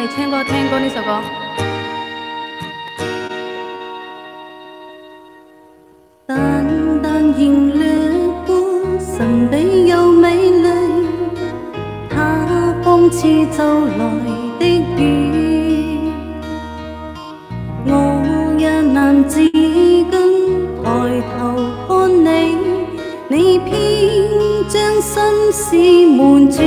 未聽過呢首歌。 淡淡然掠過，神秘又美麗，它仿似就來的雨，我也難自禁抬頭看你，你偏將心事瞞住。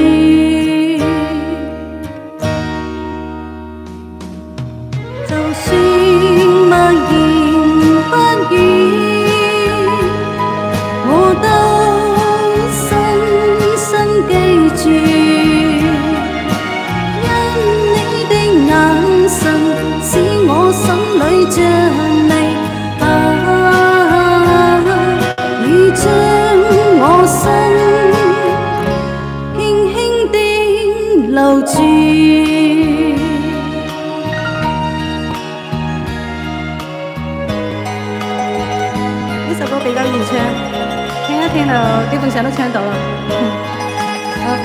就算默言不語，我都深深記住，因你的眼神使我心裏着迷，已將我心輕輕地留住。呢首歌比較易唱。聽一聽就基本上都唱到啦。好。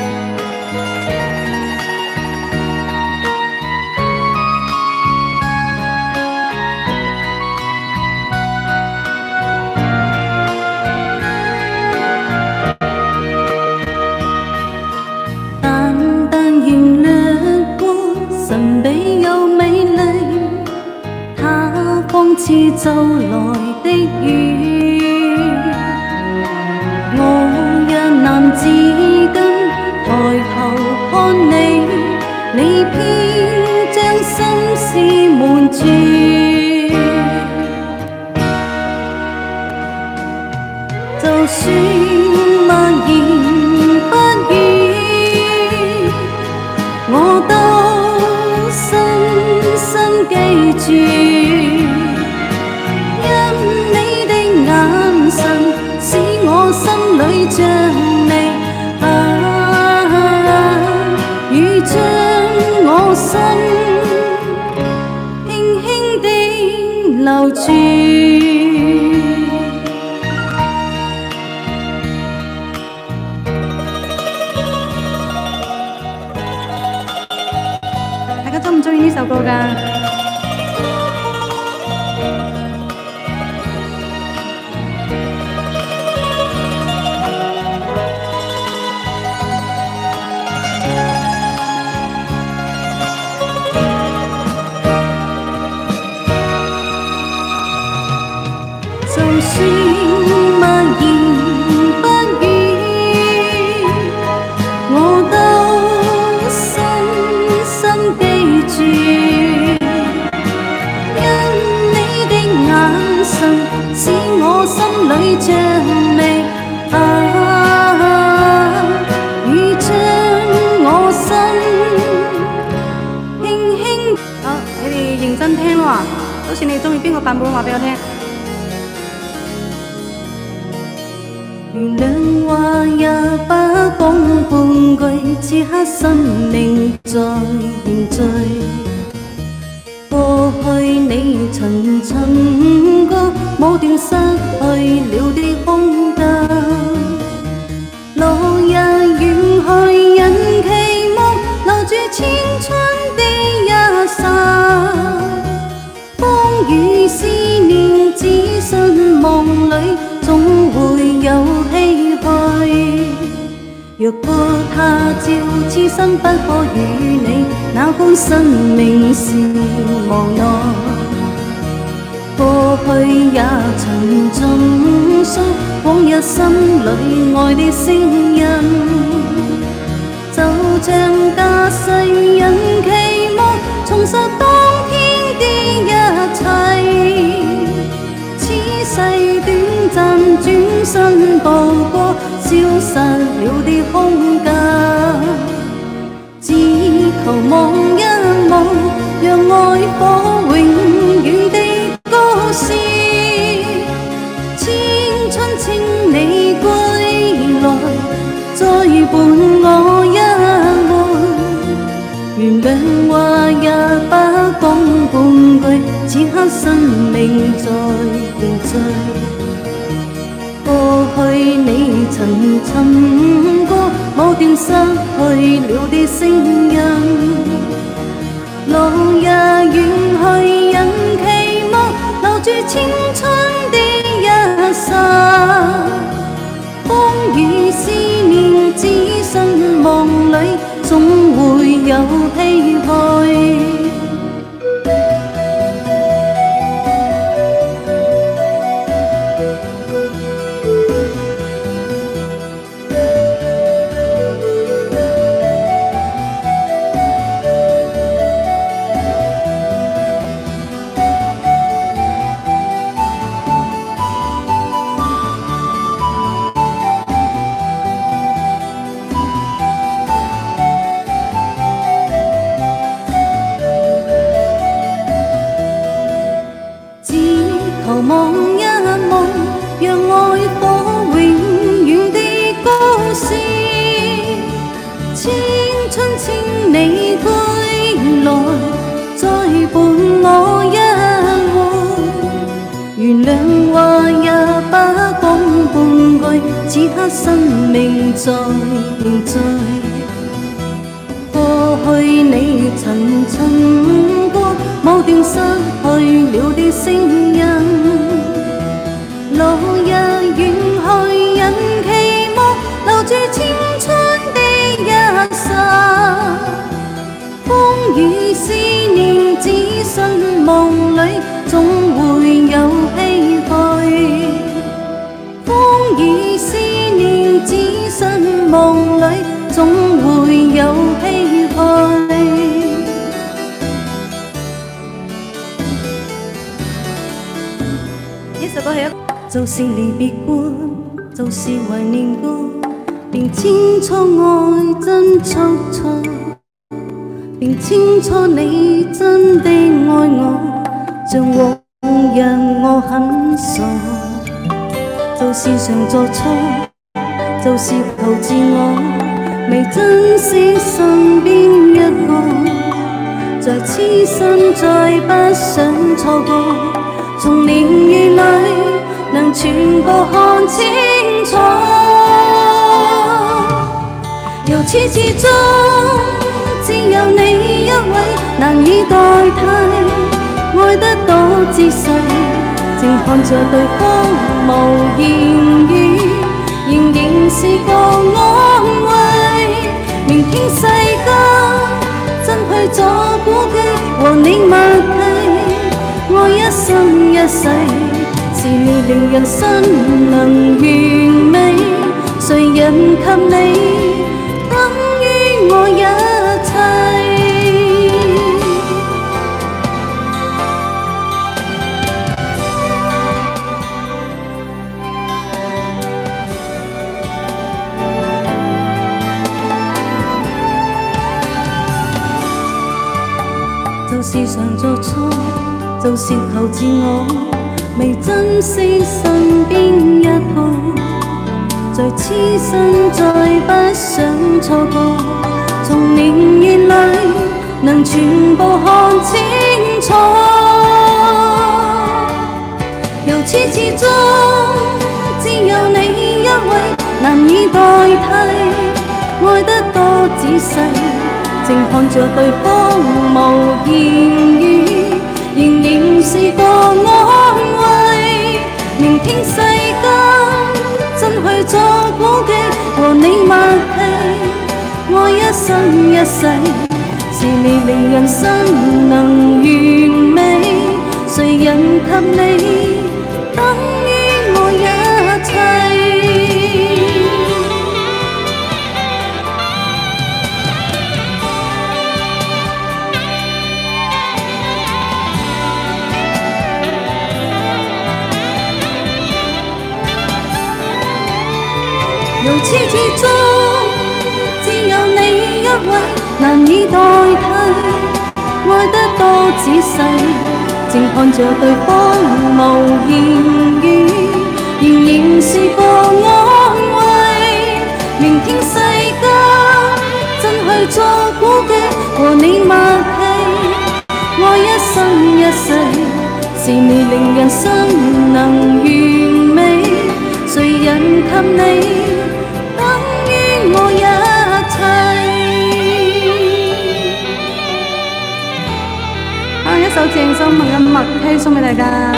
淡淡然掠過，神秘又美麗，它仿似就來的雨。難自禁抬頭看你，你偏將心事瞞住。就算默言不語，我都深深記住，因你的眼神使我心裏着迷，已將我心輕輕地留住。大家鍾唔鍾意呢首歌㗎？就算默言不語，我都深深記住，因你的眼神使我心裏着迷，已將我心輕輕。好，你哋認真聽喎，到時你中意邊個版本話俾我聽。原諒話也不講半句，此刻生命在凝聚。過去你曾尋過某段失去了的空間，路也遠去人期望，留住青春的一剎。風雨思念，只信夢裏總會有唏噓。若果他朝此生不可與你，那般生命是無奈。過去也曾盡訴往日心裏愛的聲音，就像架世人期望重拾當天的一切。此世短暫，轉身步過消失了的空間，只求望一望，讓愛火永遠的高燒。青春請你歸來，再伴我一回。原諒話也不講半句，此刻生命在凝聚。過去你曾尋過某段失去了的聲音， 青春的一剎，風雨思念只身夢裏，總會有唏噓。求望一夢，讓愛火永遠地高燒。青春千里歸來，再伴我一回。原諒話也不講半句，此刻生命在凝聚。過去你曾親過，某段失去了的聲音。路日遠去，引期望留住青春的一剎。風雨思念只身夢裏，總會有唏噓。風雨思念只身夢裏，總會有唏噓。呢首歌係一就是離別歌，就是懷念歌，便清楚愛真速速，便清楚你真的愛我，像往日我很傻，就是常作錯，就是求自我，未珍惜身邊一個，在痴心再不想錯過，從年月裏能全部看清楚，由始至終只有你一位，難以代替，愛得多仔細，靜看着對方無言語，仍然是個安慰。明天世間真去咗估計，和你默契，愛一生一世。是你令人生能完美，誰人及你等於我一切。就是常做錯，就是求自我。未珍惜身邊一個，在痴心再不想錯過，從年月裏能全部看清楚，由始至終只有你一位，難以代替，愛得多仔細，靜看着對方無言語，仍然是個安慰。明天世間真去做估計，和你默契，愛一生一世，是你令人生能完美，誰人及你等於我一切。由始至終只有你一位，難以代替，愛得多仔細，靜看着對方無言語，仍然是個安慰。明天世間真去做估計，和你默契，愛一生一世，是你令人生能完美，誰人及你等於我一切。一首鄭秀文嘅《默契》送俾大家。